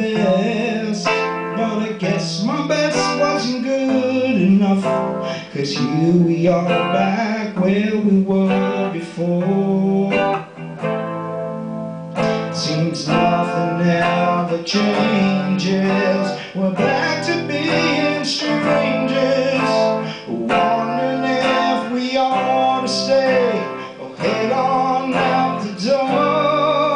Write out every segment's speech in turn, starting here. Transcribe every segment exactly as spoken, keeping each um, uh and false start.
best, but I guess my best wasn't good enough, 'cause here we are back where we were before. Seems nothing ever changes. We're back to being strangers, wondering if we ought to stay or head on out the door.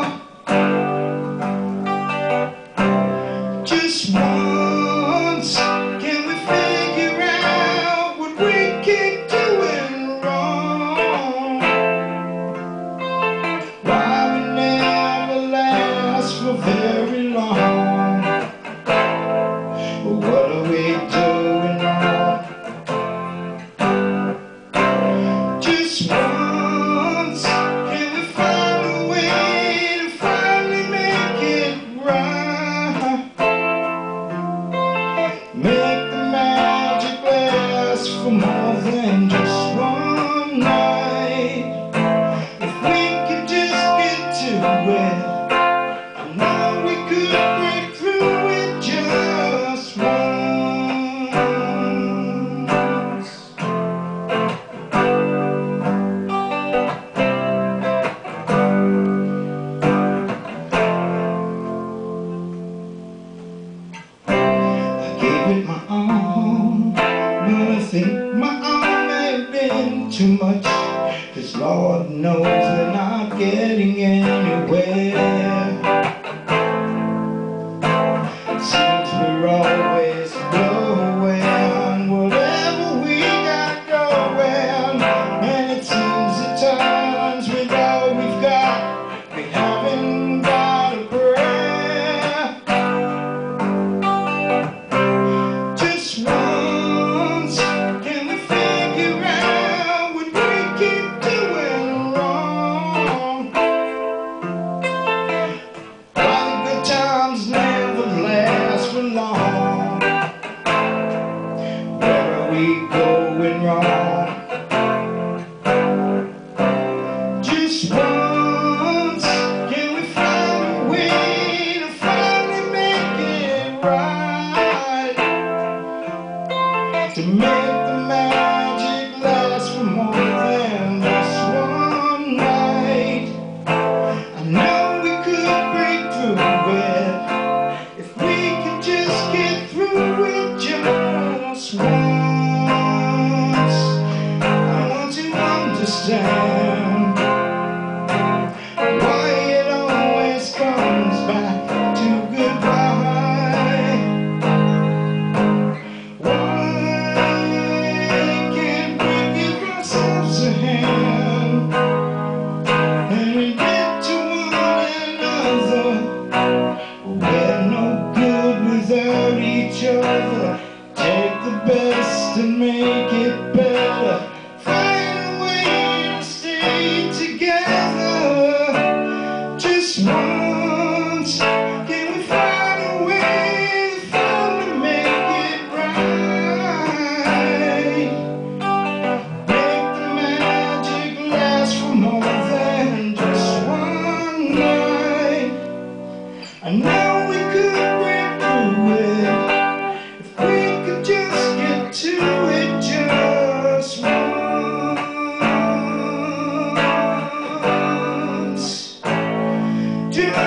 Just once, can we figure out what we keep doing wrong? Why we never last for very long? What are we doing wrong? Just once, can we find a way to finally make it right? Make the magic last for more than just one night. If we could just get to it, I know we could break through it just once. I gave it my all, but I think my all may have been too much, 'cause Lord knows we're not getting anywhere. It seems we're always blowing whatever we got going, and it seems at times with all we've got, we haven't got a prayer. Just once, can we figure out what we keep doing wrong? Why the good times never last for long? Where are we going wrong? Just once, can we find a way to finally make it right? To make the magic last for more than just one night. I know we could break through it if we could just get through it just once. I want to understand why it always comes back to goodbye. Why can't we give ourselves a hand and we get to one another? We're no good without each other. Take the best and make it better. Find a way to stay together. Just once, can we find a way to finally make it right? Make the magic last for more than just one night. I know we could break through it if we could just get to it just once. Just